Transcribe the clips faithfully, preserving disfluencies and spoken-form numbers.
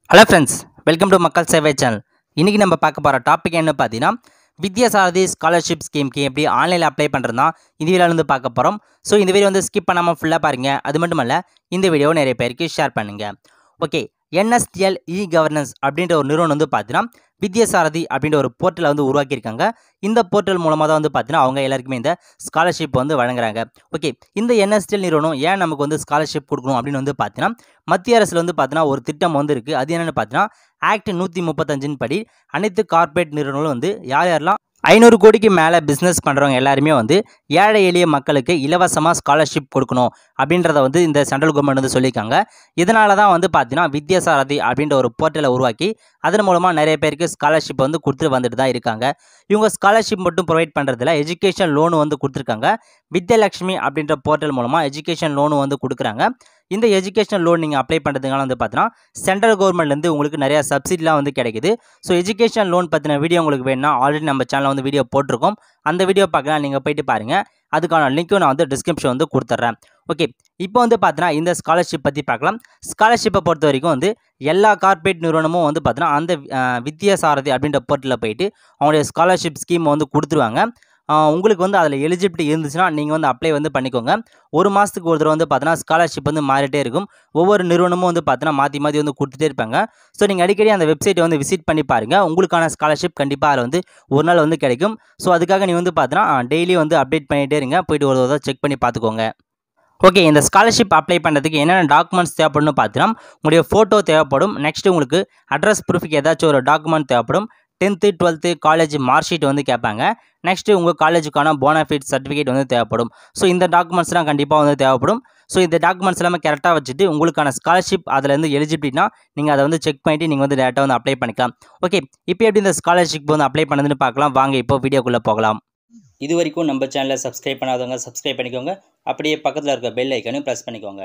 Hello friends, welcome to makkalsevai channel. இன்னைக்கு நம்ம பார்க்க போற டாபிக் என்ன பார்த்தீங்கன்னா Vidyasaarathi Scholarship Scheme க்கு எப்படி ஆன்லைன்ல அப்ளை பண்றதுனா இந்த வீடியோல வந்து பார்க்க போறோம். சோ இந்த வீடியோ வந்து ஸ்கிப் பண்ணாம ஃபுல்லா பாருங்க. அது மட்டும் இல்ல இந்த வீடியோ நிறைய பேருக்கு ஷேர் பண்ணுங்க. Okay, N S D L e-governance அப்படிங்கற ஒரு நிறுவனம் வந்து பார்த்தீங்கன்னா Vidyasaarathi அப்படிங்கற ஒரு போர்ட்டலை வந்து உருவாக்கி இருக்காங்க. இந்த போர்ட்டல் மூலமா தான் வந்து பார்த்தீங்கன்னா அவங்க எல்லாருக்குமே இந்த ஸ்காலர்ஷிப் வந்து வழங்குறாங்க. ஓகே, இந்த N S D L நிறுவனம் ஏன் நமக்கு வந்து ஸ்காலர்ஷிப் கொடுக்கணும் அப்படினு வந்து பார்த்தீங்கன்னா மத்திய அரசுல வந்து பார்த்தீங்கன்னா ஒரு திட்டம் வந்து இருக்கு. அது என்னன்னு பார்த்தீங்கன்னா ஆக்ட் நூற்று முப்பத்தி ஐந்து இன் படி அனைத்து கார்ப்பரேட் நிறுவனங்களும் வந்து யார் யாரெல்லாம் ஐநூறு கோடிக்கு மேலே பிஸ்னஸ் பண்ணுறவங்க எல்லாருமே வந்து ஏழை எளிய மக்களுக்கு இலவசமாக ஸ்காலர்ஷிப் கொடுக்கணும் அப்படின்றத வந்து இந்த சென்ட்ரல் கவர்மெண்ட் வந்து சொல்லியிருக்காங்க. இதனால தான் வந்து பார்த்தீங்கன்னா வித்யாசாரதி அப்படின்ற ஒரு போர்ட்டலை உருவாக்கி அதன் மூலமாக நிறைய பேருக்கு ஸ்காலர்ஷிப் வந்து கொடுத்துட்டு வந்துட்டு தான் இருக்காங்க. இவங்க ஸ்காலர்ஷிப் மட்டும் ப்ரொவைட் பண்ணுறதுல எஜுகேஷன் லோனு வந்து கொடுத்துருக்காங்க. வித்யலட்சுமி அப்படின்ற போர்ட்டல் மூலமாக எஜுகேஷன் லோனு வந்து கொடுக்குறாங்க. இந்த எஜுகேஷன் லோன் நீங்கள் அப்ளை பண்ணுறதுனால வந்து பார்த்தீங்கன்னா சென்ட்ரல் கவர்மெண்ட்லேருந்து உங்களுக்கு நிறையா சப்சிடிலாம் வந்து கிடைக்குது. ஸோ எஜுகேஷன் லோன் பற்றின வீடியோ உங்களுக்கு வேணும்னா ஆல்ரெடி நம்ம சேனலில் வந்து வீடியோ போட்டிருக்கோம். அந்த வீடியோ பார்க்கலாம், நீங்கள் போயிட்டு பாருங்கள். அதுக்கான லிங்க்கும் நான் வந்து டிஸ்கிரிப்ஷன் வந்து கொடுத்துட்றேன். ஓகே, இப்போ வந்து பார்த்தீங்கன்னா இந்த ஸ்காலர்ஷிப் பற்றி பார்க்கலாம். ஸ்காலர்ஷிப்பை பொறுத்த வரைக்கும் வந்து எல்லா கார்ப்பரேட் நிறுவனமும் வந்து பார்த்தீங்கன்னா அந்த வித்யாசாரதி அப்படின்ற போர்ட்டலில் போயிட்டு அவங்களுடைய ஸ்காலர்ஷிப் ஸ்கீம் வந்து கொடுத்துருவாங்க. உங்களுக்கு வந்து அதில் எலிஜிபிலிட்டி இருந்துச்சுன்னா நீங்கள் வந்து அப்ளை வந்து பண்ணிக்கோங்க. ஒரு மாதத்துக்கு ஒரு தடவை வந்து பார்த்தீங்கன்னா ஸ்காலர்ஷிப் வந்து மாறிட்டே இருக்கும். ஒவ்வொரு நிறுவனமும் வந்து பார்த்தீங்கன்னா மாற்றி மாற்றி வந்து கொடுத்துட்டே இருப்பாங்க. ஸோ நீங்கள் அடிக்கடி அந்த வெப்சைட்டை வந்து விசிட் பண்ணி பாருங்கள். உங்களுக்கான ஸ்காலர்ஷிப் கண்டிப்பாக அதில் வந்து ஒரு நாள் வந்து கிடைக்கும். ஸோ அதுக்காக நீ வந்து பார்த்தீங்கன்னா டெய்லி வந்து அப்டேட் பண்ணிகிட்டே இருங்க. போய்ட்டு ஒரு தடவை செக் பண்ணி பார்த்துக்கோங்க. ஓகே, இந்த ஸ்காலர்ஷிப் அப்ளை பண்ணுறதுக்கு என்னென்ன டாக்குமெண்ட்ஸ் தேவைப்படும்னு பார்த்தீங்கன்னா உங்களுடைய ஃபோட்டோ தேவைப்படும். நெக்ஸ்ட்டு உங்களுக்கு அட்ரஸ் ப்ரூஃபுக்கு ஏதாச்சும் ஒரு டாக்குமெண்ட் தேவைப்படும். Tenth twelfth college mark sheet வந்து கேட்பாங்க. நெக்ஸ்ட்டு உங்கள் காலேஜுக்கான போனஃபைட் சர்டிஃபிகேட் வந்து தேவைப்படும். ஸோ இந்த டாக்குமெண்ட்ஸ்லாம் கண்டிப்பாக வந்து தேவைப்படும். ஸோ இந்த டாக்குமெண்ட்ஸ் எல்லாமே கரெக்டாக வச்சுட்டு உங்களுக்கான ஸ்காலர்ஷிப் அதில் இருந்து எலிஜிபிலிட்டினா நீங்கள் அதை வந்து செக் பண்ணிவிட்டு நீங்கள் வந்து டேரெக்டாக வந்து அப்ளை பண்ணிக்கலாம். ஓகே, இப்போ எப்படி இந்த ஸ்காலர்ஷிப் வந்து அப்ளை பண்ணதுன்னு பார்க்கலாம். வாங்க இப்போ வீடியோக்குள்ளே போகலாம். இது வரைக்கும் நம்ம சேனலை சப்ஸ்கிரைப் பண்ணாதவங்க சப்ஸ்கிரைப் பண்ணிக்கோங்க. அப்படியே பக்கத்தில் இருக்க பெல் ஐக்கனையும் ப்ரெஸ் பண்ணிக்கோங்க.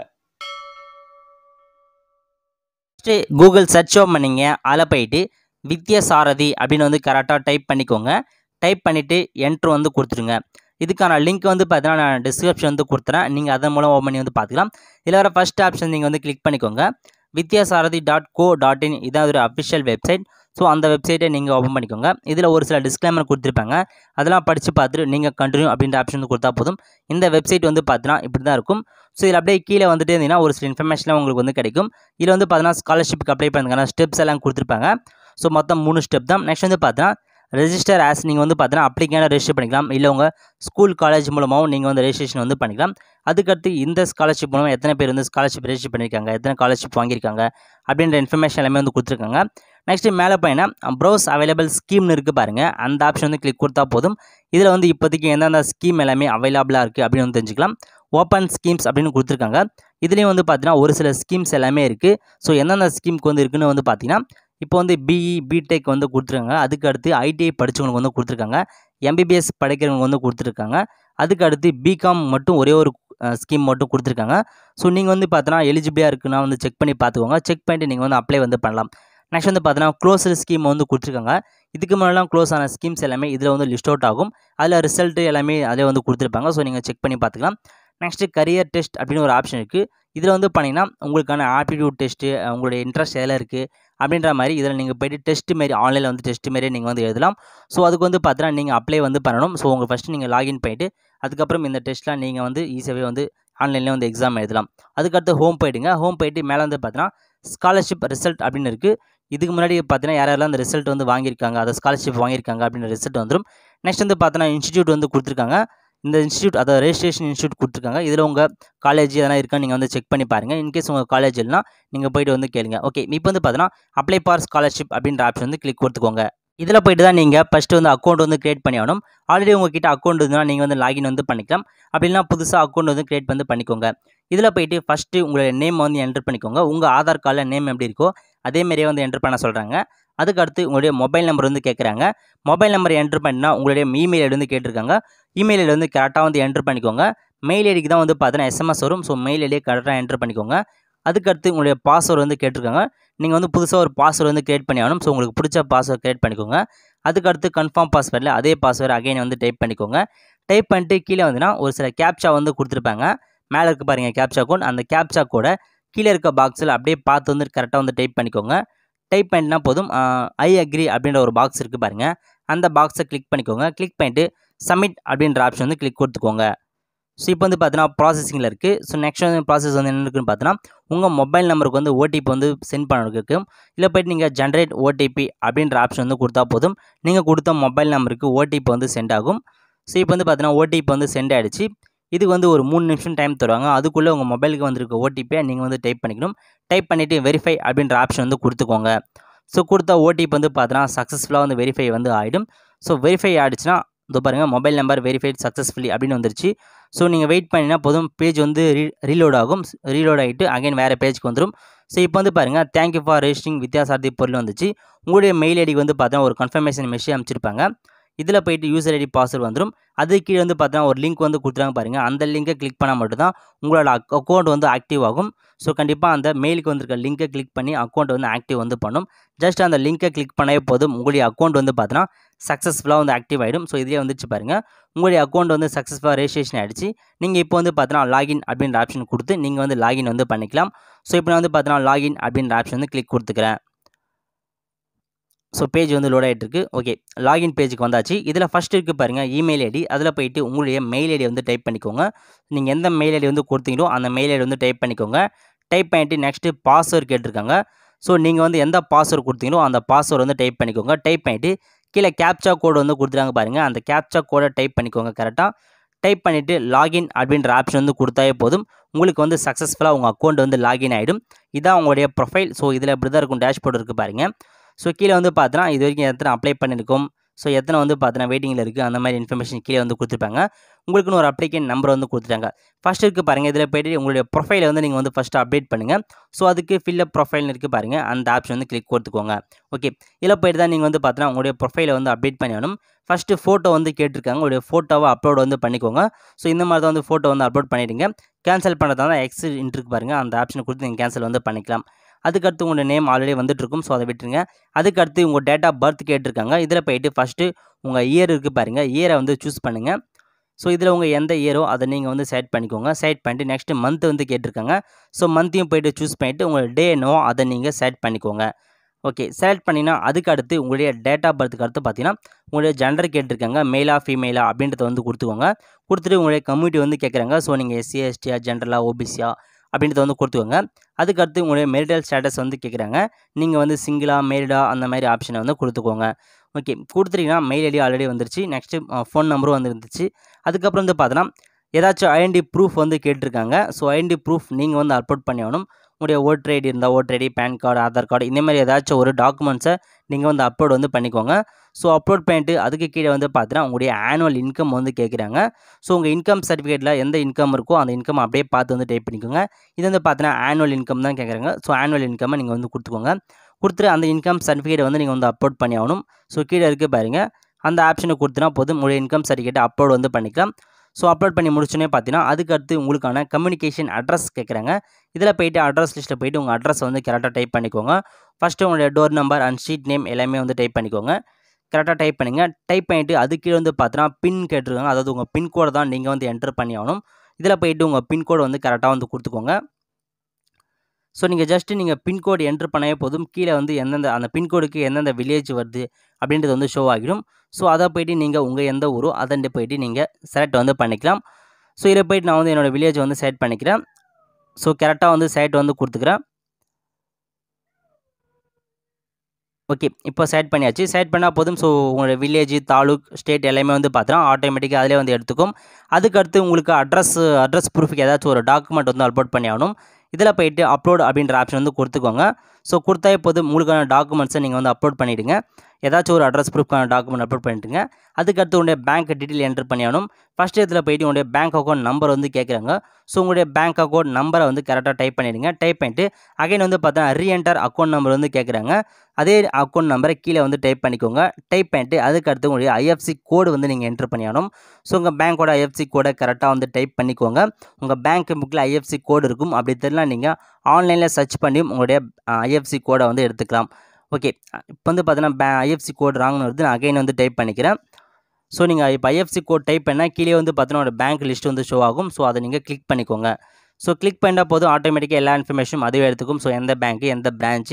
ஃபஸ்ட்டு கூகுள் சர்ச் ஓப்பன் பண்ணிங்க. அதில் போயிட்டு வித்யாசாரதி அப்படின்னு வந்து கரெக்டாக டைப் பண்ணிக்கோங்க. டைப் பண்ணிவிட்டு என்ட்ரு வந்து கொடுத்துருங்க. இதுக்கான லிங்க் வந்து பார்த்தீங்கன்னா நான் டிஸ்கிரிப்ஷன் வந்து கொடுத்துறேன். நீங்கள் அதன் மூலம் ஓப்பன் பண்ணி வந்து பார்த்துக்கலாம். இதில் வர ஃபஸ்ட் ஆப்ஷன் நீங்கள் வந்து கிளிக் பண்ணிக்கோங்க. வித்யாசாரதி டாட் கோ டாட் இன் இதான் ஒரு அஃபிஷியல் வெப்சைட். ஸோ அந்த வெப்சைட்டை நீங்கள் ஓப்பன் பண்ணிக்கோங்க. இதில் ஒரு சில டிஸ்க்ளைமர் கொடுத்துருப்பாங்க. அதெல்லாம் படித்து பார்த்துட்டு நீங்கள் கண்டினியூ அப்படின்ற ஆப்ஷன் வந்து கொடுத்தா போதும். இந்த வெப்சைட் வந்து பார்த்தீங்கன்னா இப்படி தான் இருக்கும். ஸோ இதில் அப்படியே கீழே வந்துட்டு இருந்தீங்கன்னா ஒரு சில இன்ஃபர்மேஷன்லாம் உங்களுக்கு வந்து கிடைக்கும். இதில் வந்து பார்த்தீங்கன்னா ஸ்காலர்ஷிப்புக்கு அப்ளை பண்ணுறதுக்கான ஸ்டெப்ஸ் எல்லாம் கொடுத்துருப்பாங்க. ஸோ மொத்தம் மூணு ஸ்டெப் தான். நெக்ஸ்ட் வந்து பார்த்தீங்கன்னா ரெஜிஸ்டர் ஆஸ் நீங்கள் வந்து பார்த்தீங்கன்னா அப்ளிகேண்டாக ரெஜிஸ்டர் பண்ணிக்கலாம். இல்லை உங்கள் ஸ்கூல் காலேஜ் மூலமாகவும் நீங்கள் வந்து ரெஜிஸ்ட்ரேஷன் வந்து பண்ணிக்கலாம். அதுக்கடுத்து இந்த ஸ்காலர்ஷிப் மூலமாக எத்தனை பேர் வந்து ஸ்காலர்ஷிப் ரெஜிஸ்டர் பண்ணியிருக்காங்க, எத்தனை ஸ்காலர்ஷிப் வாங்கியிருக்காங்க அப்படின்ற இன்ஃபர்மேஷன் எல்லாமே வந்து கொடுத்துருக்காங்க. நெக்ஸ்ட்டு மேலே போயிங்கன்னா ப்ரௌஸ் அவைலபிள் ஸ்கீம்னு இருக்குது பாருங்கள். அந்த ஆப்ஷன் வந்து கிளிக் கொடுத்தா போதும். இதில் வந்து இப்போதைக்கு எந்தெந்த ஸ்கீம் எல்லாமே அவைலபிளாக இருக்குது அப்படின்னு வந்து தெரிஞ்சுக்கலாம். ஓப்பன் ஸ்கீம்ஸ் அப்படின்னு கொடுத்துருக்காங்க. இதுலேயும் வந்து பார்த்தீங்கன்னா ஒரு சில ஸ்கீம்ஸ் எல்லாமே இருக்குது. ஸோ எந்தெந்த ஸ்கீமுக்கு வந்து இருக்குன்னு வந்து பார்த்தீங்கன்னா இப்போ வந்து பிஇ பிடெக் வந்து கொடுத்துருக்காங்க. அதுக்கு அடுத்து ஐடிஐ படித்தவங்களுக்கு வந்து கொடுத்துருக்காங்க. எம்பிபிஎஸ் படிக்கிறவங்க வந்து கொடுத்துருக்காங்க. அதுக்கு அடுத்து பிகாம் மட்டும் ஒரே ஒரு ஸ்கீம் மட்டும் கொடுத்துருக்காங்க. ஸோ நீங்கள் வந்து பார்த்தீங்கன்னா எலிஜிபிளாக இருக்குன்னா வந்து செக் பண்ணி பார்த்துக்கோங்க. செக் பண்ணிட்டு நீங்கள் வந்து அப்ளை வந்து பண்ணலாம். நெக்ஸ்ட் வந்து பார்த்தீங்கன்னா க்ளோஸ்டு ஸ்கீம் வந்து கொடுத்துருக்காங்க. இதுக்கு முன்னாடிலாம் க்ளோஸ் ஆன ஸ்கீம்ஸ் எல்லாமே இதில் வந்து லிஸ்ட் அவுட் ஆகும். அதில் ரிசல்ட்டு எல்லாமே அதில் வந்து கொடுத்துருப்பாங்க. ஸோ நீங்கள் செக் பண்ணி பார்த்துக்கலாம். நெக்ஸ்ட்டு கரியர் டெஸ்ட் அப்படின்னு ஒரு ஆப்ஷன் இருக்குது. இதில் வந்து பண்ணிங்கன்னா உங்களுக்கான ஆப்டிடியூட் டெஸ்ட்டு உங்களுடைய இன்ட்ரெஸ்ட் எதில் இருக்குது அப்படின்ற மாதிரி இதில் நீங்கள் போய்ட்டு டெஸ்ட்டு மாரி ஆன்லைனில் வந்து டெஸ்ட்டு மாரி நீங்கள் வந்து எழுதலாம். ஸோ அதுக்கு வந்து பார்த்தீங்கன்னா நீங்கள் அப்ளை வந்து பண்ணணும். ஸோ உங்கள் ஃபஸ்ட்டு நீங்கள் லாகின் பண்ணிவிட்டு அதுக்கப்புறம் இந்த டெஸ்ட்லாம் நீங்கள் வந்து ஈஸியாகவே வந்து ஆன்லைன்லேயே வந்து எக்ஸாம் எழுதலாம். அதுக்கடுத்து ஹோம் போய்டுங்க. ஹோம் போய்ட்டு மேலே வந்து பார்த்தீங்கன்னா ஸ்காலர்ஷிப் ரிசல்ட் அப்படின்னு இருக்குது. இதுக்கு முன்னாடி பார்த்தீங்கன்னா யார் யாரெல்லாம் அந்த ரிசல்ட் வந்து வாங்கியிருக்காங்க, அதை ஸ்காலர்ஷிப் வாங்கியிருக்காங்க அப்படின்ற ரிசல்ட் வந்துடும். நெக்ஸ்ட் வந்து பார்த்தீங்கன்னா இன்ஸ்டியூட் வந்து கொடுத்துருக்காங்க. இந்த இன்ஸ்டியூட் அதாவது ரெஜிஸ்ட்ரேஷன் இன்ஸ்டியூட் கொடுத்துருக்காங்க. இதில் உங்கள் காலேஜ் எதனா இருக்கான்னு நீங்கள் வந்து செக் பண்ணி பாருங்கள். இன்கேஸ் உங்கள் காலேஜ் இல்லைனா நீங்கள் போய்ட்டு வந்து கேளுங்க. ஓகே, இப்போ வந்து பார்த்தீங்கன்னா அப்ளை ஃபார் ஸ்காலர்ஷிப் அப்படின்ற ஆப்ஷன் வந்து கிளிக் கொடுத்துக்கோங்க. இதில் போய்ட்டு தான் நீங்கள் ஃபஸ்ட்டு வந்து அக்கௌண்ட் வந்து கிரியேட் பண்ணி ஆகணும். ஆல்ரெடி உங்ககிட்ட அக்கௌண்ட் இருந்தால் நீங்கள் வந்து லாகின் வந்து பண்ணிக்கலாம். அப்படின்னா புதுசாக அக்கௌண்ட் வந்து கிரியேட் வந்து பண்ணிக்கோங்க. இதில் போய்ட்டு ஃபஸ்ட்டு உங்களுடைய நேம் வந்து என்டர் பண்ணிக்கோங்க. உங்கள் ஆதார் கார்டில் நேம் எப்படி இருக்கோ அதேமாரியே வந்து என்டர் பண்ண சொல்கிறாங்க. அதுக்கடுத்து உங்களுடைய மொபைல் நம்பர் வந்து கேட்குறாங்க. மொபைல் நம்பர் என்டர் பண்ணினா உங்களுடைய இமெயில் ஐடி வந்து கேட்டிருக்காங்க. இமெயில் ஐடி வந்து கரெக்டாக வந்து என்டர் பண்ணிக்கோங்க. மெயில் ஐடிக்கு தான் வந்து பார்த்தீங்கன்னா எஸ்எம்எஸ் வரும். ஸோ மெயில் ஐடியை கரெக்டாக என்டர் பண்ணிக்கோங்க. அதுக்கடுத்து உங்களுடைய பாஸ்வேர்டு வந்து கேட்டிருக்காங்க. நீங்கள் வந்து புதுசாக ஒரு பாஸ்வேர்டு வந்து கிரியேட் பண்ணி ஆகணும். ஸோ உங்களுக்கு பிடிச்ச பாஸ்வேர்டு கிரியேட் பண்ணிக்கோங்க. அதுக்கடுத்து கன்ஃபார்ம் பாஸ்வேர்டில் அதே பாஸ்வேர்டு அகைன் வந்து டைப் பண்ணிக்கோங்க. டைப் பண்ணிட்டு கீழே வந்துன்னா ஒரு சில கேப்சா வந்து கொடுத்துருப்பாங்க. மேலே இருக்க பாருங்கள் கேப்சா கோட். அந்த கேப்சா கோடை கீழே இருக்க பாக்ஸில் அப்படியே பார்த்து வந்து கரெக்டாக வந்து டைப் பண்ணிக்கோங்க. டைப் பண்ணினா போதும் ஐ அக்ரி அப்படின்ற ஒரு பாக்ஸ் இருக்குது பாருங்கள், அந்த பாக்ஸை கிளிக் பண்ணிக்கோங்க. கிளிக் பண்ணிட்டு சப்மிட் அப்படின்ற ஆப்ஷன் வந்து கிளிக் கொடுத்துக்கோங்க. ஸோ இப்போ வந்து பார்த்தீங்கன்னா ப்ராசஸிங்கில் இருக்குது. ஸோ நெக்ஸ்ட் வந்து ப்ராசஸ் வந்து என்ன இருக்குன்னு பார்த்தீங்கன்னா, உங்கள் மொபைல் நம்பருக்கு வந்து ஓடிபி வந்து சென்ட் பண்ணுறதுக்கு இல்லை போய்ட்டு நீங்கள் ஜென்ரேட் ஓடிபி அப்படின்ற ஆப்ஷன் வந்து கொடுத்தா போதும், நீங்கள் கொடுத்த மொபைல் நம்பருக்கு ஓடிபி வந்து சென்ட் ஆகும். ஸோ இப்போ வந்து பார்த்தீங்கன்னா ஓடிபி வந்து சென்ட் ஆகிடுச்சு. இதுக்கு வந்து ஒரு மூணு நிமிஷம் டைம் தருவாங்க. அதுக்குள்ளே உங்கள் மொபைலுக்கு வந்திருக்க ஓடிபியை நீங்கள் வந்து டைப் பண்ணிக்கணும். டைப் பண்ணிவிட்டு வெரிஃபை அப்படின்ற ஆப்ஷன் வந்து கொடுத்துக்கோங்க. ஸோ கொடுத்த ஓடிபி வந்து பார்த்தீங்கன்னா சக்ஸஸ்ஃபுல்லாக வந்து வெரிஃபை வந்து ஆகிடும். ஸோ வெரிஃபை ஆகிடுச்சுன்னா இதோ பாருங்கள், மொபைல் நம்பர் வெரிஃபைட் சக்ஸஸ்ஃபுல்லி அப்படின்னு வந்துருச்சு. ஸோ நீங்கள் வெயிட் பண்ணினா போதும், பேஜ் வந்து ரீ ரீலோட் ஆகும். ரீலோட் ஆகிட்டு அகைன் வேறு பேஜ்க்கு வந்துடும். ஸோ இப்போ வந்து பாருங்கள், தேங்க்யூ ஃபார் ரெஜிஸ்டரிங் வித்யாசாரதி பொருள் வந்துச்சு. உங்களுடைய மெயில் ஐடிக்கு வந்து பார்த்தீங்கன்னா ஒரு கன்ஃபர்மேஷன் மெசேஜ் அமைச்சிருப்பாங்க. இதில் போய்ட்டு யூசர் ஐடி பாஸ்வேர்டு வந்துடும். அது கீழே வந்து பார்த்தீங்கன்னா ஒரு லிங்க் வந்து கொடுத்துறாங்க பாருங்கள், அந்த லிங்கை கிளிக் பண்ணால் மட்டும்தான் உங்களோட அக் அக்கௌண்ட் வந்து ஆக்டிவ் ஆகும். ஸோ கண்டிப்பாக அந்த மெயிலுக்கு வந்திருக்க லிங்கை கிளிக் பண்ணி அக்கௌண்ட் வந்து ஆக்டிவ் வந்து பண்ணும். ஜஸ்ட் அந்த லிங்கை கிளிக் பண்ணவே போதும், உங்களுடைய அக்கௌண்ட் வந்து பார்த்தீங்கன்னா சக்ஸஸ்ஃபுல்லாக வந்து ஆக்டிவ் ஆகிடும். ஸோ இதிலே வந்துச்சு பாருங்கள், உங்களுடைய அக்கௌண்ட் வந்து சக்ஸஸ்ஃபுல்லாக ரெஜிஸ்ட்ரேஷன் ஆகிடுச்சு. நீங்கள் இப்போ வந்து பார்த்தீங்கன்னா லாகின் அப்படின்ற ஆப்ஷன் கொடுத்து நீங்கள் வந்து லாகின் வந்து பண்ணிக்கலாம். ஸோ இப்போ நான் வந்து பார்த்தீங்கன்னா லாகின் அப்படின்ற ஆப்ஷன் வந்து கிளிக் கொடுத்துக்கிறேன். ஸோ பேஜ் வந்து லோட் ஆகிட்டு இருக்கு. ஓகே, லாகின் பேஜுக்கு வந்தாச்சு. இதில் ஃபஸ்ட் இருக்குது பாருங்கள் இமெயில் ஐடி, அதில் போய்ட்டு உங்களுடைய மெயில் ஐடி வந்து டைப் பண்ணிக்கோங்க. நீங்கள் எந்த மெயில் ஐடி வந்து கொடுத்தீங்களோ அந்த மெயில் ஐடி வந்து டைப் பண்ணிக்கோங்க. டைப் பண்ணிவிட்டு நெக்ஸ்ட்டு பாஸ்வேர்டு கேட்டிருக்காங்க. ஸோ நீங்கள் வந்து எந்த பாஸ்வேர்டு கொடுத்தீங்களோ அந்த பாஸ்வேர்டு வந்து டைப் பண்ணிக்கோங்க. டைப் பண்ணிவிட்டு கீழே கேப்சா கோடு வந்து கொடுத்துருக்காங்க பாருங்கள், அந்த கேப்சா கோடை டைப் பண்ணிக்கோங்க கரெக்டாக. டைப் பண்ணிவிட்டு லாகின் அப்படின்ற ஆப்ஷன் வந்து கொடுத்தாவே போதும், உங்களுக்கு வந்து சக்ஸஸ்ஃபுல்லாக உங்கள் அக்கௌண்ட் வந்து லாகின் ஆகிடும். இதான் உங்களுடைய ப்ரொஃபைல். ஸோ இதில் இப்படி தான் இருக்கும், டேஷ்போர்டு இருக்குது பாருங்கள். ஸோ கீழே வந்து பார்த்தீங்கன்னா இது வரைக்கும் எத்தனை அப்ளை பண்ணியிருக்கோம், ஸோ எத்தனை வந்து பார்த்தீங்கன்னா வெயிட்டிங்கில் இருக்குது, அந்த மாதிரி இன்ஃபர்மேஷன் கீழே வந்து கொடுத்துருப்பாங்க. உங்களுக்குன்னு ஒரு அப்ளிகேஷன் நம்பர் வந்து கொடுத்துட்டாங்க. ஃபஸ்ட் இருக்குது பாருங்கள், இதில் போய்ட்டு உங்களுடைய ப்ரொஃபைலை வந்து நீங்கள் வந்து ஃபஸ்ட்டு அப்டேட் பண்ணுங்கள். ஸோ அதுக்கு ஃபில்லப் ப்ரொஃபைல்னு இருக்குது பாருங்கள், அந்த ஆப்ஷன் வந்து கிளிக் கொடுத்துக்கோங்க. ஓகே, இதில் போய்ட்டு தான் நீங்கள் வந்து பார்த்தீங்கன்னா உங்களுடைய ப்ரொஃபைலை வந்து அப்டேட் பண்ணணும். ஃபஸ்ட்டு ஃபோட்டோ வந்து கேட்டிருக்காங்க, உங்களுடைய ஃபோட்டோவை அப்லோட் வந்து பண்ணிக்கோங்க. ஸோ இந்த மாதிரி தான் வந்து ஃபோட்டோ வந்து அப்லோட் பண்ணிவிடுங்க. கேன்சல் பண்ணுறதா தான் எக்ஸ் இன்ட்ருக்கு பாருங்கள், அந்த ஆப்ஷனை கொடுத்து நீங்கள் கேன்சல் வந்து பண்ணிக்கலாம். அதுக்கடுத்து உங்களுடைய நேம் ஆல்ரெடி வந்துட்டுருக்கும், ஸோ அதை விட்டுருங்க. அதுக்கடுத்து உங்கள் டேட் ஆஃப் பர்த் கேட்டிருக்காங்க. இதில் போய்ட்டு ஃபஸ்ட்டு உங்கள் இயர் இருக்குது பாருங்கள், இயரை வந்து சூஸ் பண்ணுங்கள். ஸோ இதில் உங்கள் எந்த இயரோ அதை நீங்கள் வந்து செலக்ட் பண்ணிக்கோங்க. செலக்ட் பண்ணிட்டு நெக்ஸ்ட்டு மந்த் வந்து கேட்டிருக்காங்க. ஸோ மந்த்தையும் போய்ட்டு சூஸ் பண்ணிவிட்டு உங்கள் டே என்னவோ அதை நீங்கள் செலக்ட் பண்ணிக்கோங்க. ஓகே, செலக்ட் பண்ணிங்கன்னா அதுக்கு அடுத்து உங்களுடைய டேட் ஆஃப் பர்த்துக்கு அடுத்து பார்த்தீங்கன்னா உங்களுடைய ஜெண்டர் கேட்டிருக்காங்க, மேலா ஃபீமேலா அப்படின்றத வந்து கொடுத்துக்கோங்க. கொடுத்துட்டு உங்களுடைய கம்யூனிட்டி வந்து கேட்குறாங்க. ஸோ நீங்கள் எஸ்சி எஸ்டியா ஜென்ரலா ஓபிசியா அப்படின்றத வந்து கொடுத்துக்கோங்க. அதுக்கடுத்து உங்களுடைய மேரிட்டல் ஸ்டேட்டஸ் வந்து கேட்குறாங்க. நீங்கள் வந்து சிங்கிளா மேரிடா அந்த மாதிரி ஆப்ஷனை வந்து கொடுத்துக்கோங்க. ஓகே, கொடுத்துட்டீங்கன்னா மெயில் ஐடி ஆல்ரெடி வந்துருச்சு. நெக்ஸ்ட்டு ஃபோன் நம்பரும் வந்து இருந்துச்சு. அதுக்கப்புறம் வந்து பார்த்தோன்னா ஏதாச்சும் ஐடென்டி ப்ரூஃப் வந்து கேட்டிருக்காங்க. ஸோ ஐடென்டி ப்ரூஃப் நீங்கள் வந்து அப்லோட் பண்ணி ஆகணும். உங்களுடைய ஓட்டர் ஐடி இருந்தால் voter ID, PAN card, Aadhaar card இந்த மாதிரி ஏதாச்சும் ஒரு டாக்குமெண்ட்ஸை நீங்கள் வந்து அப்லோட் வந்து பண்ணிக்கோங்க. ஸோ அப்லோட் பண்ணிட்டு அதுக்கு கீழே வந்து பார்த்தீங்கன்னா உங்களுடைய ஆனுவல் இன்கம் வந்து கேட்குறாங்க. ஸோ உங்கள் இன்கம் சர்டிஃபிகேட்டில் எந்த இன்கம் இருக்கோ அந்த இன்கம் அப்படியே பார்த்து வந்து டைப் பண்ணிக்கோங்க. இது வந்து பார்த்தீங்கன்னா ஆனுவல் இன்கம் தான் கேட்குறாங்க. ஸோ ஆனுவல் இன்கம்மை நீங்கள் வந்து கொடுத்துக்கோங்க. கொடுத்துட்டு அந்த இன்கம் சர்டிஃபிகேட்டை வந்து நீங்கள் வந்து அப்லோட் பண்ணி ஆகணும். ஸோ கீழே இருக்குது பாருங்கள், அந்த ஆப்ஷனை கொடுத்துனா போதும், உங்களுடைய இன்கம் சர்டிஃபிகேட்டை அப்லோட் வந்து பண்ணிக்கலாம். ஸோ அப்லோட் பண்ணி முடிச்சோன்னே பார்த்தீங்கன்னா அதுக்கடுத்து உங்களுக்கான கம்யூனிகேஷன் அட்ரஸ் கேட்குறாங்க. இதில் போய்ட்டு அட்ரஸ் லிஸ்ட்டில் போய்ட்டு உங்கள் அட்ரஸ் வந்து கரெக்டாக டைப் பண்ணிக்கோங்க. ஃபஸ்ட்டு உங்களுடைய door number and street name எல்லாமே வந்து டைப் பண்ணிக்கோங்க. கரெக்டாக டைப் பண்ணுங்கள். டைப் பண்ணிவிட்டு அது கீழே வந்து பார்த்தீங்கன்னா பின் கேட்டிருக்காங்க. அதாவது உங்கள் பின்கோடை தான் நீங்கள் வந்து என்டர் பண்ணி ஆகணும். இதில் போய்ட்டு உங்கள் பின்கோடு வந்து கரெக்டாக வந்து கொடுத்துக்கோங்க. ஸோ நீங்கள் ஜஸ்ட்டு நீங்கள் பின்கோடு என்ட்ரு பண்ணவே போதும், கீழே வந்து எந்தெந்த அந்த பின்கோடுக்கு எந்தெந்த வில்லேஜ் வருது அப்படின்றது வந்து ஷோ ஆகிடும். ஸோ அதை போய்ட்டு நீங்கள் உங்கள் எந்த ஊரோ அதை போய்ட்டு நீங்கள் செலக்ட் வந்து பண்ணிக்கலாம். ஸோ இதில் போய்ட்டு நான் வந்து என்னோடய வில்லேஜ் வந்து செலக்ட் பண்ணிக்கிறேன். ஸோ கரெக்டாக வந்து செலக்ட் வந்து கொடுத்துக்கிறேன். ஓகே, இப்போ செலக்ட் பண்ணியாச்சு. செலக்ட் பண்ணால் போதும். ஸோ உங்களோட வில்லேஜ், தாலுக், ஸ்டேட் எல்லாமே வந்து பார்த்தோன்னா ஆட்டோமேட்டிக்காக அதிலே வந்து எடுத்துக்கும். அதுக்கடுத்து உங்களுக்கு அட்ரஸ் அட்ரஸ் ப்ரூஃபுக்கு ஏதாச்சும் ஒரு டாக்குமெண்ட் வந்து அப்லோட் பண்ணி ஆகணும். இதில் போய்ட்டு அப்லோட் அப்படின்ற ஆப்ஷன் வந்து கொடுத்துக்கோங்க. ஸோ கொடுத்தாவே போதும், உங்களுக்கான டாக்குமெண்ட்ஸை நீங்கள் வந்து அப்லோட் பண்ணிவிடுங்க. ஏதாச்சும் ஒரு அட்ரஸ் ப்ரூஃப்க்கான டாக்குமெண்ட் அப்லோட் பண்ணிட்டுங்க. அதுக்கடுத்து உங்களுடைய பேங்க் டீட்டெயில் என்டர் பண்ணி ஆகணும். ஃபஸ்ட் இதில் போய்ட்டு உங்களுடைய பேங்க் அக்கௌண்ட் நம்பர் வந்து கேட்குறாங்க. ஸோ உங்களுடைய பேங்க் அக்கௌண்ட் நம்பரை வந்து கரெக்டாக டைப் பண்ணிவிடுங்க. டைப் பண்ணிட்டு அகைன் வந்து பார்த்தா ரீஎன்டர் அக்கௌண்ட் நம்பர் வந்து கேட்குறாங்க. அதே அக்கௌண்ட் நம்பரை கீழே வந்து டைப் பண்ணிக்கோங்க. டைப் பண்ணிட்டு அதுக்கடுத்து உங்களுடைய ஐஎஃப்சி கோடு வந்து நீங்கள் என்ட்ரு பண்ணி ஆகணும். ஸோ உங்கள் பேங்க்கோட ஐஎஃப்சி கோடை கரெக்டாக வந்து டைப் பண்ணிக்கோங்க. உங்கள் பேங்க் புக்கில் ஐஎஃப்சி கோடு இருக்கும். அப்படி தெரியல நீங்கள் ஆன்லைனில் சர்ச் பண்ணி உங்களுடைய ஐஎஃப்சி கோடை வந்து எடுத்துக்கலாம். ஓகே, இப்போ வந்து பார்த்தீங்கன்னா பே ஐஎஃப்சி கோட் ராங்னு வருது. நான் அகைன் வந்து டைப் பண்ணிக்கிறேன். ஸோ நீங்கள் இப்போ ஐஎஃப்சி கோட் டைப் பண்ணால் கீழே வந்து பார்த்தீங்கன்னா ஒரு பேங்க் லிஸ்ட் வந்து ஷோ ஆகும். ஸோ அதை நீங்கள் கிளிக் பண்ணிக்கோங்க. ஸோ கிளிக் பண்ணால் போதும், ஆட்டோமேட்டிக்காக எல்லா இன்ஃபர்மேஷனும் அதுவே எடுத்துக்கும். ஸோ எந்த பேங்க்கு, எந்த பிரான்ச்சு,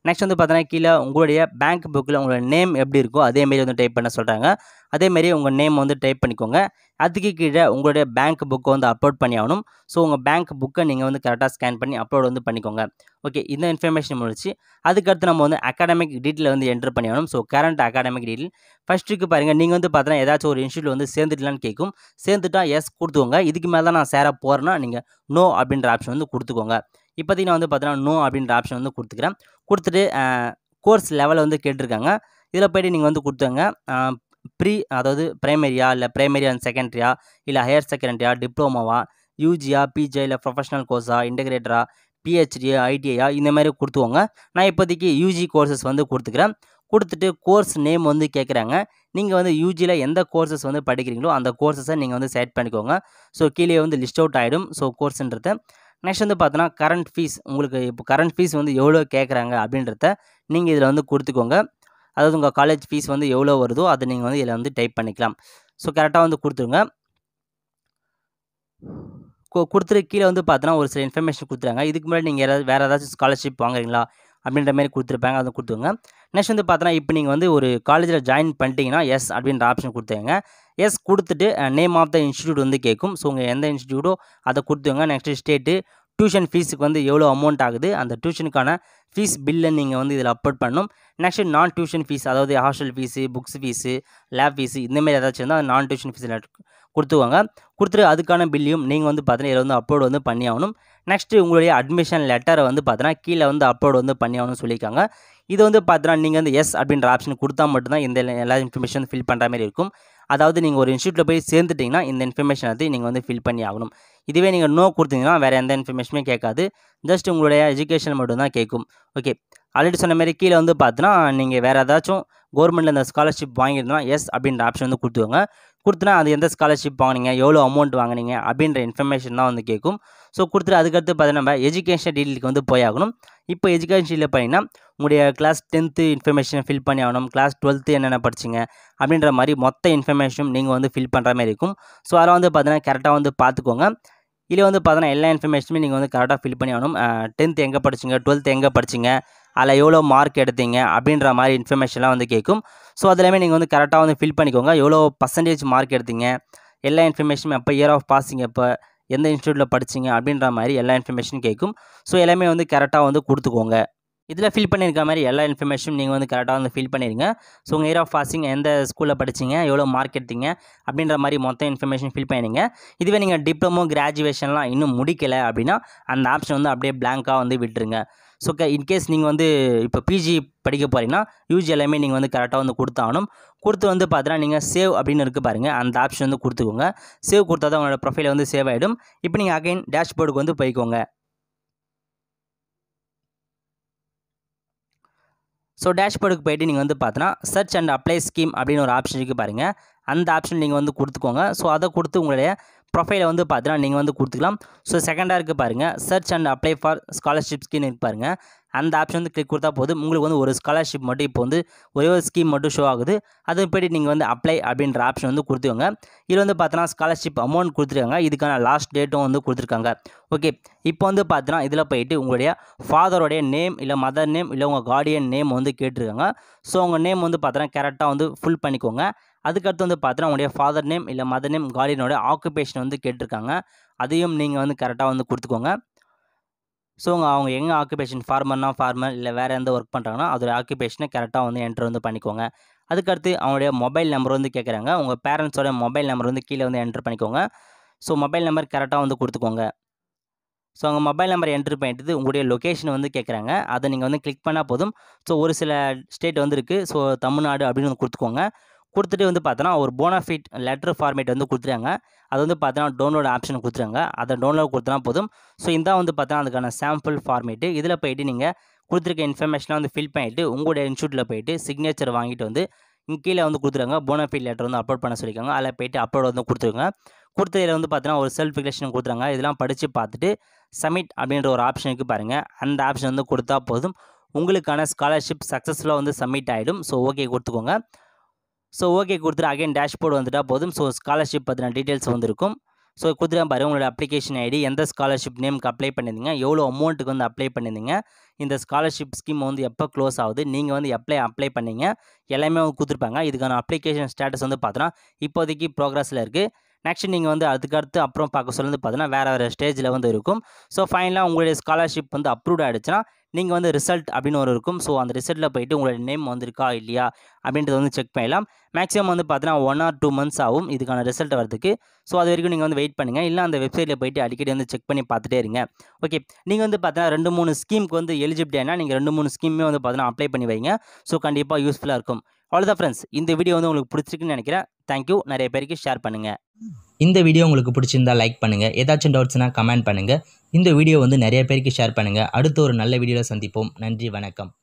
நெக்ஸ்ட் வந்து பார்த்தீங்கன்னா கீழே உங்களுடைய பேங்க் புக்கில் உங்களோட நேம் எப்படி இருக்கோ அதேமாரி வந்து டைப் பண்ண சொல்கிறாங்க. அதேமாரி உங்கள் நேம் வந்து டைப் பண்ணிக்கோங்க. அதுக்கு கீழே உங்களுடைய பேங்க் புக்கை வந்து அப்லோட் பண்ணி ஆகணும். ஸோ உங்கள் பேங்க் புக்கை நீங்கள் வந்து கரெக்டாக ஸ்கேன் பண்ணி அப்லோட் வந்து பண்ணிக்கோங்க. ஓகே, இந்த இன்ஃபர்மேஷன் முடிச்சு அதுக்கடுத்து நம்ம வந்து அகாடமிக் டீட்டெயில் வந்து என்ட்ரு பண்ணி ஆகணும். ஸோ கரண்ட் அகாடமிக் டீட்டெயில் ஃபஸ்ட்டுக்கு பாருங்கள், நீங்கள் வந்து பார்த்தீங்கன்னா ஏதாச்சும் ஒரு இன்ஸ்டியூட் வந்து சேர்ந்துட்டலான்னு கேட்கும். சேர்ந்துட்டா எஸ் கொடுத்துக்கோங்க. இதுக்கு மேலே தான் நான் சேர போகிறேன்னா நீங்கள் நோ அப்படின்ற ஆப்ஷன் வந்து கொடுத்துக்கோங்க. இப்போதைக்கு நான் வந்து பார்த்தீங்கன்னா நோ அப்படின்ற ஆப்ஷன் வந்து கொடுத்துக்கிறேன். கொடுத்துட்டு கோர்ஸ் லெவலை வந்து கேட்டிருக்காங்க. இதில் போய்ட்டு நீங்கள் வந்து கொடுத்துங்க. ப்ரீ அதாவது பிரைமரியா இல்லை பிரைமரி அண்ட் செகண்டரியா இல்லை ஹையர் செகண்டரியா டிப்ளமோவா யூஜியா பிஜியா இல்லை ப்ரொஃபஷனல் கோர்ஸா இன்டகிரேட்டரா பிஹெச்டியா ஐடிஐயா இந்த மாதிரி கொடுத்துக்கோங்க. நான் இப்போதைக்கு யூஜி கோர்சஸ் வந்து கொடுத்துக்கிறேன். கொடுத்துட்டு கோர்ஸ் நேம் வந்து கேட்குறாங்க. நீங்கள் வந்து யூஜியில் எந்த கோர்சஸ் வந்து படிக்கிறீங்களோ அந்த கோர்சஸை நீங்கள் வந்து செலக்ட் பண்ணிக்கோங்க. ஸோ கீழே வந்து லிஸ்ட் அவுட் ஆகிடும். ஸோ கோர்ஸுன்றத நெக்ஸ்ட் வந்து பார்த்தோன்னா கரண்ட் ஃபீஸ் உங்களுக்கு இப்போ கரண்ட் ஃபீஸ் வந்து எவ்வளோ கேட்குறாங்க அப்படின்றத நீங்கள் இதில் வந்து கொடுத்துக்கோங்க. அதாவது உங்கள் காலேஜ் ஃபீஸ் வந்து எவ்வளோ வருதோ அதை நீங்கள் வந்து இதில் வந்து டைப் பண்ணிக்கலாம். ஸோ கரெக்டாக வந்து கொடுத்துருங்க. கொடுத்துட்டு கீழே வந்து பார்த்தோன்னா ஒரு சில இன்ஃபர்மேஷன் கொடுத்துருங்க. இதுக்கு முன்னாடி நீங்கள் ஏதாவது வேறு ஏதாச்சும் ஸ்காலர்ஷிப் வாங்குறீங்களா அப்படின்ற மாதிரி கொடுத்துருப்பாங்க, அதை கொடுத்துருங்க. நெக்ஸ்ட் வந்து பார்த்தோன்னா இப்போ நீங்கள் வந்து ஒரு காலேஜில் ஜாயின் பண்ணிட்டீங்கன்னா எஸ் அப்படின்ற ஆப்ஷன் கொடுத்துருங்க. எஸ் கொடுத்துட்டு நேம் ஆஃப் த இன்ஸ்டியூட் வந்து கேட்கும். ஸோ உங்கள் எந்த இன்ஸ்டியூட்டோ அதை கொடுத்துருங்க. நெக்ஸ்ட்டு ஸ்டேட்டு டியூஷன் ஃபீஸுக்கு வந்து எவ்வளோ அமௌண்ட் ஆகுது அந்த டியூஷனுக்கான ஃபீஸ் பில்லை நீங்கள் வந்து இதில் அப்லோட் பண்ணணும். நெக்ஸ்ட்டு நான் டியூஷன் ஃபீஸ் அதாவது hostel fees books fees lab fees இந்தமாரி ஏதாச்சும் இருந்தால் நான் டியூஷன் ஃபீஸில் கொடுத்துவாங்க. கொடுத்துட்டு அதுக்கான பில்லையும் நீங்கள் வந்து பார்த்தீங்கன்னா இதில் வந்து அப்லோட் வந்து பண்ணி ஆகணும். நெக்ஸ்ட்டு உங்களுடைய அட்மிஷன் லெட்டரை வந்து பார்த்தீங்கன்னா கீழே வந்து அப்லோட் வந்து பண்ணி ஆகணும்னு சொல்லியிருக்காங்க. இது வந்து பார்த்தீங்கன்னா நீங்கள் வந்து எஸ் அப்படின்ற ஆப்ஷன் கொடுத்தா மட்டும்தான் இந்த எல்லா இன்ஃபர்மேஷன் ஃபில் பண்ணுற மாதிரி இருக்கும். அதாவது நீங்கள் ஒரு இன்ஸ்டியூட்டில் போய் சேர்ந்துட்டிங்கன்னா இந்த இன்ஃபர்மேஷன் வந்து நீங்கள் வந்து ஃபில் பண்ணி ஆகணும். இதுவே நீங்கள் நோ கொடுத்தீங்கன்னா வேறு எந்த இன்ஃபர்மேஷனுமே கேட்காது. ஜஸ்ட் உங்களுடைய எஜுகேஷன் மட்டும் தான் கேட்கும். ஓகே, ஆல்ரெடி சொன்ன மாதிரி கீழே வந்து பார்த்தீங்கன்னா நீங்கள் வேறு ஏதாச்சும் கவர்மெண்ட்டில் இந்த ஸ்காலர்ஷிப் வாங்கியிருந்தோம்னா எஸ் அப்படின்ற ஆப்ஷன் வந்து கொடுத்துக்கோங்க. கொடுத்துனா அது எந்த ஸ்காலர்ஷிப் வாங்கினீங்க எவ்வளோ அமௌண்ட் வாங்கினீங்க அப்படின்ற இன்ஃபர்மேஷன் தான் வந்து கேட்கும். ஸோ கொடுத்துட்டு அதுக்கடுத்து பார்த்தீங்கன்னா நம்ம எஜுகேஷன் டீட்டெயிலுக்கு வந்து போய் ஆகணும். இப்போ எஜுகேஷன் டீட்டெயில் பண்ணிங்கன்னா உங்களுடைய கிளாஸ் டென்த்து இன்ஃபர்மேஷன் ஃபில் பண்ணி ஆகணும். கிளாஸ் டுவெல்த்து என்னென்ன படிச்சிங்க அப்படின்ற மாதிரி மொத்த இன்ஃபர்மேஷனும் நீங்கள் வந்து ஃபில் பண்ணுற மாதிரி இருக்கும். ஸோ அதெல்லாம் வந்து பார்த்தீங்கன்னா கரெக்டாக வந்து பார்த்துக்கோங்க. இதில் வந்து பார்த்தீங்கன்னா எல்லா இன்ஃபர்மேஷனுமே நீங்கள் வந்து கரெக்டாக ஃபில் பண்ணி ஆகணும். டென்த்து எங்கே படிச்சிங்க டுவெல்த்து எங்கே படிச்சிங்க அதில் எவ்வளோ மார்க் எடுத்தீங்க அப்படின்ற மாதிரி இன்ஃபர்மேஷன்லாம் வந்து கேட்கும். ஸோ அதெல்லாமே நீங்கள் வந்து கரெக்டாக வந்து ஃபில் பண்ணிக்கோங்க. எவ்வளோ பர்சன்டேஜ் மார்க் எடுத்தீங்க எல்லா இன்ஃபர்மேஷனும் எப்போ இயர் ஆஃப் பாசிங் எப்போ எந்த இன்ஸ்டியூட்டில் படிச்சிங்க அப்படின்ற மாதிரி எல்லா இன்ஃபர்மேஷனும் கேட்கும். ஸோ எல்லாமே வந்து கரெக்டாக வந்து கொடுத்துக்கோங்க. இதில் ஃபில் பண்ணியிருக்க மாதிரி எல்லா இன்ஃபர்மேஷனும் நீங்கள் வந்து கரெக்டாக வந்து ஃபில் பண்ணிடுங்க. ஸோ உங்கள் இயர் ஆஃப் பாசிங் எந்த ஸ்கூலில் படிச்சிங்க எவ்வளோ மார்க் எடுத்தீங்க அப்படின்ற மாதிரி மொத்த இன்ஃபர்மேஷன் ஃபில் பண்ணிடுங்க. இதுவே நீங்கள் டிப்ளமோ கிராஜுவேஷன்லாம் இன்னும் முடிக்கலை அப்படின்னா அந்த ஆப்ஷன் வந்து அப்படியே பிளாங்காக வந்து விட்டுருங்க. ஸோ க இன்கேஸ் நீங்கள் வந்து இப்போ பிஜி படிக்க போகிறீங்கன்னா யூஜி எல்லாமே நீங்கள் வந்து கரெக்டாக வந்து கொடுத்தாகணும். கொடுத்து வந்து பார்த்தீங்கன்னா நீங்கள் சேவ் அப்படின்னு இருக்குது பாருங்கள், அந்த ஆப்ஷன் வந்து கொடுத்துக்கோங்க. சேவ் கொடுத்தா தான் உங்களோட ப்ரொஃபைல் வந்து சேவ் ஆகிடும். இப்போ நீங்கள் அகைன் டேஷ்போர்டுக்கு வந்து போய்க்கோங்க. ஸோ டேஷ்போர்டுக்கு போய்ட்டு நீங்கள் வந்து பார்த்தீங்கன்னா சர்ச் அண்ட் அப்ளை ஸ்கீம் அப்படின்னு ஒரு ஆப்ஷன் இருக்குது பாருங்கள், அந்த ஆப்ஷன் நீங்கள் வந்து கொடுத்துக்கோங்க. ஸோ அதை கொடுத்து உங்களுடைய ப்ரொஃபைலை வந்து பார்த்தீங்கன்னா நீங்கள் வந்து கொடுத்துக்கலாம். ஸோ செகண்டாக இருக்குது பாருங்கள் search and apply for scholarship scheme இருக்குது பாருங்கள், அந்த ஆப்ஷன் வந்து கிளிக் கொடுத்தா போதும் உங்களுக்கு வந்து ஒரு ஸ்காலர்ஷிப் மட்டும் இப்போ வந்து ஒரே ஒரு ஸ்கீம் மட்டும் ஷோ ஆகுது. அது போய்ட்டு நீங்கள் வந்து அப்ளை அப்படின்ற ஆப்ஷன் வந்து கொடுத்துக்கோங்க. இதில் வந்து பார்த்தீங்கன்னா ஸ்காலர்ஷிப் அமௌண்ட் கொடுத்துருக்காங்க, இதுக்கான லாஸ்ட் டேட்டும் வந்து கொடுத்துருக்காங்க. ஓகே, இப்போ வந்து பார்த்தீங்கன்னா இதில் போய்ட்டு உங்களுடைய ஃபாதரோடைய நேம் இல்லை மதர் நேம் இல்லை உங்கள் கார்டியன் நேம் வந்து கேட்டிருக்காங்க. ஸோ உங்கள் நேம் வந்து பார்த்தீங்கன்னா கரெக்டாக வந்து ஃபுல் பண்ணிக்கோங்க. அதுக்கடுத்து வந்து பார்த்தீங்கன்னா உங்களுடைய ஃபாதர் நேம் இல்லை மதர் நேம் கார்டியனோட ஆக்குபேஷன் வந்து கேட்டிருக்காங்க, அதையும் நீங்கள் வந்து கரெக்டாக வந்து கொடுத்துக்கோங்க. ஸோ அவங்க எங்கே ஆக்குபேஷன் ஃபார்மர்னா ஃபார்மர் இல்லை வேறு எந்த ஒர்க் பண்ணுறாங்கன்னா அதோட ஆக்குபேஷனை கரெக்டாக வந்து என்ட்ரு வந்து பண்ணிக்கோங்க. அதுக்கடுத்து அவங்களுடைய மொபைல் நம்பர் வந்து கேட்குறாங்க, உங்கள் பேரண்ட்ஸோட மொபைல் நம்பர் வந்து கீழே வந்து என்ட்ரு பண்ணிக்கோங்க. ஸோ மொபைல் நம்பர் கரெக்டாக வந்து கொடுத்துக்கோங்க. ஸோ அவங்க மொபைல் நம்பர் என்ட்ரு பண்ணிட்டு உங்களுடைய லொக்கேஷன் வந்து கேட்குறாங்க, அதை நீங்கள் வந்து கிளிக் பண்ணால் போதும். ஸோ ஒரு சில ஸ்டேட் வந்து இருக்குது, ஸோ தமிழ்நாடு அப்படின்னு வந்து கொடுத்துக்கோங்க. கொடுத்துட்டு வந்து பார்த்தோன்னா ஒரு போனஃபிட் லெட்டர் ஃபார்மேட் வந்து கொடுத்துருக்காங்க, அது வந்து பார்த்தோன்னா டவுன்லோட் ஆப்ஷன் கொடுத்துருங்க, அதை டவுன்லோட் கொடுத்தனா போதும். ஸோ இந்த வந்து பார்த்தோன்னா அதுக்கான சாம்பிள் ஃபார்மேட்டு, இதில் போய்ட்டு நீங்கள் கொடுத்துருக்க இன்ஃபர்மேஷனை வந்து ஃபில் பண்ணிவிட்டு உங்களுடைய இன்ஸ்டியூட்டில் போய்ட்டு சிக்னேச்சர் வாங்கிட்டு வந்து இங்கே கீழே வந்து கொடுத்துருங்க போனஃபிட் லெட்டர் வந்து அப்லோட் பண்ண சொல்லியிருக்காங்க, அதில் போய்ட்டு அப்லோட் வந்து கொடுத்துருங்க. கொடுத்ததில் வந்து பார்த்தீங்கன்னா ஒரு செல்ஃப் டிக்ளரேஷன் கொடுத்துருங்க, இதெல்லாம் படித்து பார்த்துட்டு சப்மிட் அப்படின்ற ஒரு ஆப்ஷனுக்கு பாருங்கள், அந்த ஆப்ஷன் வந்து கொடுத்தா போதும் உங்களுக்கான ஸ்காலர்ஷிப் சக்ஸஸ்ஃபுல்லாக வந்து சப்மிட் ஆகிடும். ஸோ ஓகே கொடுத்துக்கோங்க. ஸோ ஓகே கொடுத்துட்டு அகைன் டேஷ்போர்டு வந்துட்டால் போதும். ஸோ ஸ்காலர்ஷிப் பற்றின டீட்டெயில்ஸ் வந்துருக்கும். ஸோ கொடுத்துருக்கேன் பாருங்கள் உங்களோட அப்ளிகேஷன் ஐடி, எந்த ஸ்காலர்ஷிப் நேமுக்கு அப்ளை பண்ணியிருந்தீங்க, எவ்வளோ அமௌண்ட்டுக்கு வந்து அப்ளை பண்ணியிருந்தீங்க, இந்த ஸ்காலர்ஷிப் ஸ்கீம் வந்து எப்போ க்ளோஸ் ஆகுது, நீங்கள் வந்து எப்போ அப்ளை பண்ணீங்க, எல்லாமே வந்து கொடுத்துருப்பாங்க. இதுக்கான அப்ளிகேஷன் ஸ்டேட்டஸ் வந்து பார்த்தோன்னா இப்போதைக்கு ப்ரோக்ரஸில் இருக்குது. நெக்ஸ்ட் நீங்கள் வந்து அதுக்கடுத்து அப்புறம் பார்க்க சொல்லுறது பார்த்தீங்கன்னா வேறு வேறு ஸ்டேஜில் வந்து இருக்கும். ஸோ ஃபைனலாக உங்களுடைய ஸ்காலர்ஷிப் வந்து அப்ரூவ்ட் ஆகிடுச்சுன்னா நீங்கள் வந்து ரிசல்ட் அப்படின்னு ஒரு இருக்கும். ஸோ அந்த ரிசல்ட்டில் போய்ட்டு உங்களுடைய நேம் வந்திருக்கா இல்லையா அப்படின்றத வந்து செக் பண்ணலாம். மேக்ஸிமம் வந்து பார்த்தீங்கன்னா ஒன் ஆர் டூ மந்த்ஸ் ஆகும் இதுக்கான ரிசல்ட் வரதுக்கு. ஸோ அது வரைக்கும் நீங்கள் வந்து வெயிட் பண்ணுங்கள். இல்லை அந்த வெப்சைட்டில் போய்ட்டு அடிக்கடி வந்து செக் பண்ணி பார்த்துட்டே இருங்க. ஓகே, நீங்கள் வந்து பார்த்தீங்கன்னா ரெண்டு மூணு ஸ்கீமுக்கு வந்து எலிஜிபிலிட்டினா நீங்கள் ரெண்டு மூணு ஸ்கீமே வந்து பார்த்தீங்கன்னா அப்ளை பண்ணி வைங்க. ஸோ கண்டிப்பாக யூஸ்ஃபுல்லாக இருக்கும். அவ்வளோதான் ஃப்ரெண்ட்ஸ், இந்த வீடியோ வந்து உங்களுக்கு பிடிச்சிருக்குன்னு நினைக்கிறேன். தேங்க்யூ. நிறைய பேருக்கு ஷேர் பண்ணுங்கள். இந்த வீடியோ உங்களுக்கு பிடிச்சிருந்தா லைக் பண்ணுங்கள். ஏதாச்சும் டவுட்ஸ்னால் கமெண்ட் பண்ணுங்கள். இந்த வீடியோ வந்து நிறைய பேருக்கு ஷேர் பண்ணுங்கள். அடுத்த ஒரு நல்ல வீடியோவில் சந்திப்போம். நன்றி, வணக்கம்.